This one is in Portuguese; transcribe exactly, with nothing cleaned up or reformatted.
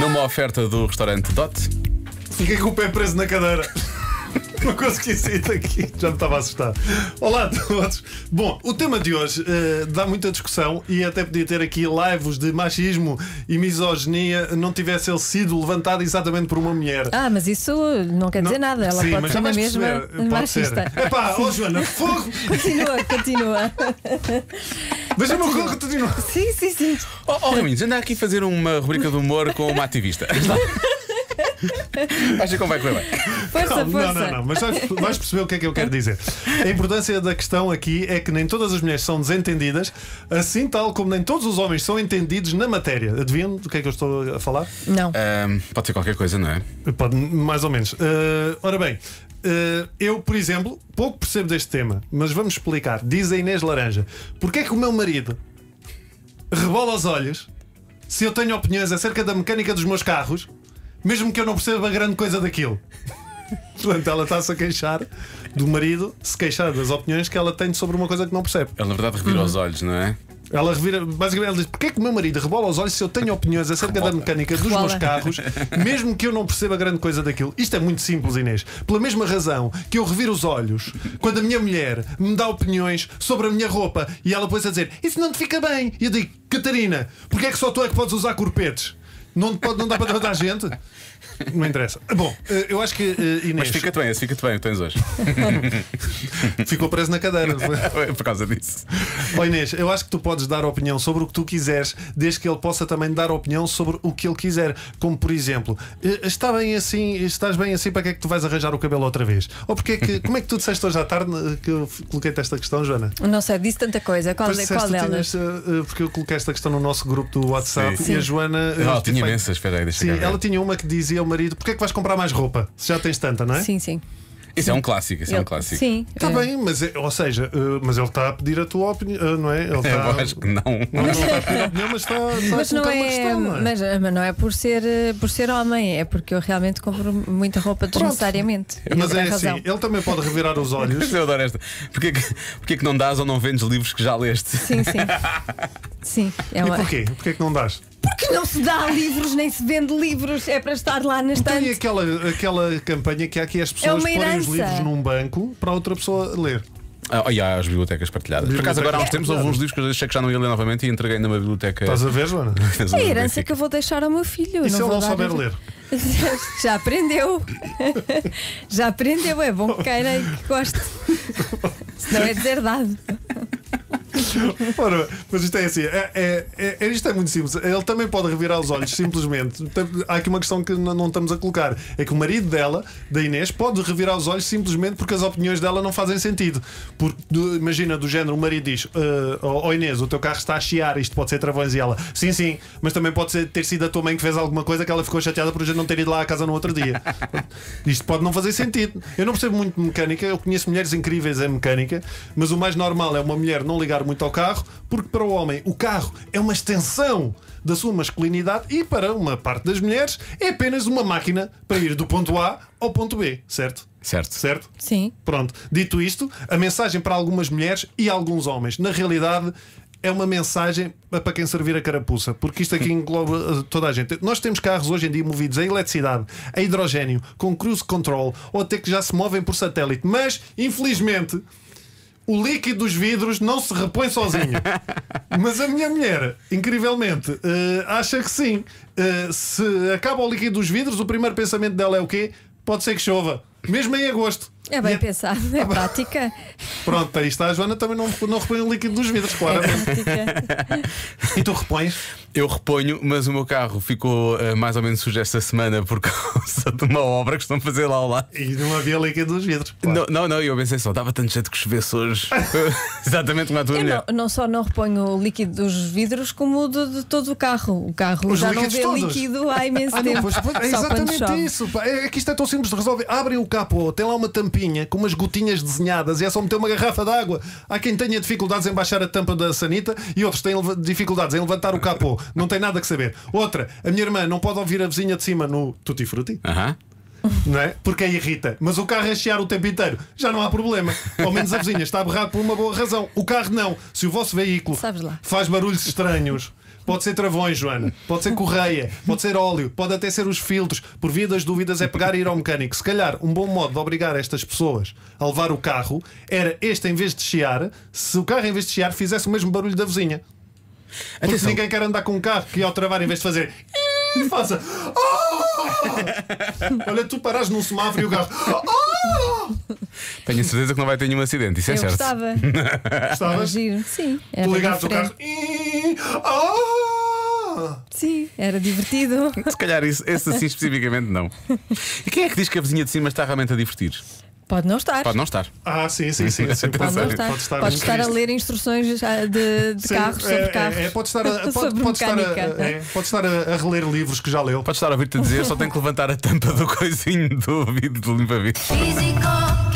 Numa oferta do restaurante Dot. Fiquei com o pé preso na cadeira. Não consegui sair daqui, já me estava a assustar. Olá a todos. Bom, o tema de hoje uh, dá muita discussão e até podia ter aqui lives de machismo e misoginia, não tivesse ele sido levantado exatamente por uma mulher. Ah, mas isso não quer dizer não, nada. Ela sim, pode mas ser já na vais mesma perceber, machista. pode ser. Epá, ó Joana, fogo! Continua, continua. Deixa-me o corpo continuar. Sim, sim, sim. Oh, oh Raminhos, anda aqui fazer uma rubrica de humor com uma ativista. Acha como vai correr bem? Força, Calma, força. Não, não, não, mas vais, vais perceber o que é que eu quero dizer. A importância da questão aqui é que nem todas as mulheres são desentendidas, assim tal como nem todos os homens são entendidos na matéria. Adivinham do que é que eu estou a falar? Não. Ahm, pode ser qualquer coisa, não é? Pode, mais ou menos. Uh, ora bem, uh, eu, por exemplo, pouco percebo deste tema, mas vamos explicar. Diz a Inês Laranja: porque é que o meu marido rebola os olhos se eu tenho opiniões acerca da mecânica dos meus carros, mesmo que eu não perceba grande coisa daquilo? Portanto, ela está-se a queixar do marido, se queixar das opiniões que ela tem sobre uma coisa que não percebe. Ele na verdade revira os olhos, não é? Ela revira, basicamente, ela diz: porque é que o meu marido rebola os olhos se eu tenho opiniões acerca Rebola. da mecânica dos Rebola. meus carros, mesmo que eu não perceba grande coisa daquilo? Isto é muito simples, Inês. Pela mesma razão que eu reviro os olhos quando a minha mulher me dá opiniões sobre a minha roupa e ela depois a dizer: isso não te fica bem. E eu digo: Catarina, porque é que só tu é que podes usar corpetes? Não, pode, não dá para tratar a gente? Não interessa. Bom, eu acho que uh, Inês. Mas fica-te bem, esse fica-te bem, o que tens hoje. Ficou preso na cadeira. Por causa disso. Oh Inês, eu acho que tu podes dar opinião sobre o que tu quiseres, desde que ele possa também dar opinião sobre o que ele quiser. Como por exemplo: está bem assim, estás bem assim, para que é que tu vais arranjar o cabelo outra vez? Ou porque é que, como é que tu disseste hoje à tarde que eu coloquei-te esta questão, Joana? Não sei, disse tanta coisa. Qual, Pois qual disseste, tu delas? tinhas, uh, porque eu coloquei esta questão no nosso grupo do WhatsApp. Sim. E a Joana. uh, Oh, tinha feito- imensas, espera aí, deixa Sim, cá ver. ela tinha uma que dizia ao marido: porque é que vais comprar mais roupa? Se já tens tanta, não é? Sim, sim. Isso é um clássico, isso é um Ele- clássico. Sim. Está eh, bem, mas, é- ou seja, uh, mas ele está a pedir a tua opinião, uh, não é? Ele está, Eu acho que não. não, não está a pedir a opinião, mas está, está Mas a não, colocar uma é, questão, não é? mas, mas não é por ser, eh, por ser homem, é porque eu realmente compro muita roupa desnecessariamente. E Mas ele é tem assim, razão. ele também pode revirar os olhos. Mas eu adoro esta. Porquê que, porquê que não dás ou não vendes livros que já leste? Sim, sim. Sim, é E uma... porquê? Porquê é que não dás? Porque não se dá livros, nem se vende livros, é para estar lá na Então, e estante. aquela, aquela campanha que há aqui as pessoas uma porem os herança. livros num banco para outra pessoa ler? Ah, e há as bibliotecas partilhadas. Por acaso, agora há uns tempos houve uns livros que eu achei que já não ia ler novamente e entreguei numa biblioteca. Estás a ver, Joana? É a herança que eu vou deixar ao meu filho. E se ele vou não dar- souber ler? Já aprendeu. Já aprendeu, é bom que queira e que goste. Senão é deserdado. Ora, mas isto é assim, é, é, é, isto é muito simples. Ele também pode revirar os olhos, simplesmente. Há aqui uma questão que não, não estamos a colocar: é que o marido dela, da Inês, pode revirar os olhos simplesmente porque as opiniões dela não fazem sentido. Porque, do, imagina, do género, o marido diz: Ó oh, Inês, o teu carro está a chiar, isto pode ser travões. E ela: sim, sim, mas também pode ser, ter sido a tua mãe que fez alguma coisa que ela ficou chateada por a gente não ter ido lá à casa no outro dia. Isto pode não fazer sentido. Eu não percebo muito de mecânica, eu conheço mulheres incríveis em mecânica, mas o mais normal é uma mulher não ligar muito ao carro, porque para o homem o carro é uma extensão da sua masculinidade e para uma parte das mulheres é apenas uma máquina para ir do ponto A ao ponto B, certo? Certo. Certo? Sim. Pronto. Dito isto, a mensagem para algumas mulheres e alguns homens, na realidade, é uma mensagem para quem servir a carapuça, porque isto aqui engloba uh, toda a gente. Nós temos carros hoje em dia movidos a eletricidade, a hidrogênio, com cruise control, ou até que já se movem por satélite, mas, infelizmente, o líquido dos vidros não se repõe sozinho. Mas a minha mulher, incrivelmente, uh, acha que sim. Uh, se acaba o líquido dos vidros, o primeiro pensamento dela é o quê? Pode ser que chova, mesmo em agosto. É bem E pensado, é prática. Pronto, aí está. A Joana também não, não repõe o líquido dos vidros, É claramente. prática. E tu repões? Eu reponho, mas o meu carro ficou uh, mais ou menos sujo esta semana por causa de uma obra que estão a fazer lá ao lado. E não havia líquido dos vidros. Claro. Não, não, não, eu pensei só, dava tanto jeito que chovesse hoje. Exatamente como a tua Eu mulher. não, não só não reponho o líquido dos vidros, como o de, de todo o carro. O carro Os já não líquidos vê todos? líquido há imenso Ah, não, tempo. pois, pois, é Só quando exatamente chove. isso. Pá. É que isto é tão simples de resolver. Abrem o capô, tem lá uma tampinha com umas gotinhas desenhadas e é só meter uma garrafa de água. Há quem tenha dificuldades em baixar a tampa da sanita e outros têm leva- dificuldades em levantar o capô. Não tem nada que saber. Outra, a minha irmã não pode ouvir a vizinha de cima no Tutti Frutti. Aham. Não é? Porque aí irrita. Mas o carro a chiar o tempo inteiro, já não há problema. Ao menos a vizinha está a berrar por uma boa razão. O carro não. Se o vosso veículo Sabes lá. faz barulhos estranhos, Pode ser travões, Joana. Pode ser correia. Pode ser óleo. Pode até ser os filtros. Por via das dúvidas é pegar e ir ao mecânico. Se calhar um bom modo de obrigar estas pessoas a levar o carro era este, em vez de chiar, se o carro em vez de chiar fizesse o mesmo barulho da vizinha. Porque Atenção. ninguém quer andar com um carro que ao travar, em vez de fazer, faça. Oh! Olha, tu paras num semáforo e o carro. Oh! Tenho a certeza que não vai ter nenhum acidente, isso é Eu certo. gostava. Era Gostavas? giro. Sim, era Tu ligares o diferente. carro. Oh! Sim, era divertido. Se calhar isso, esse assim especificamente não. E quem é que diz que a vizinha de cima está realmente a divertir? Pode não estar. Pode não estar. Ah, sim, sim, sim. sim. Pode não estar. Pode estar, Pode um estar a Cristo. ler instruções ah, de, de Sim, carros sobre é, carros. É, é, pode estar, a, pode, Sobre pode estar, a, mecânica. é, pode estar a, a reler livros que já leu. Pode estar a ouvir-te dizer, só tem que levantar a tampa do coisinho do ouvido do limpa-vidros. Físico.